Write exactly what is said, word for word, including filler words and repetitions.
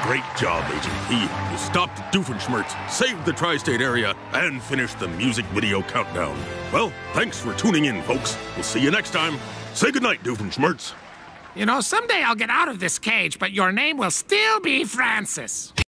Great job, Agent P. You stopped Doofenshmirtz, saved the tri-state area, and finished the music video countdown. Well, thanks for tuning in, folks. We'll see you next time. Say goodnight, Doofenshmirtz. You know, someday I'll get out of this cage, but your name will still be Francis.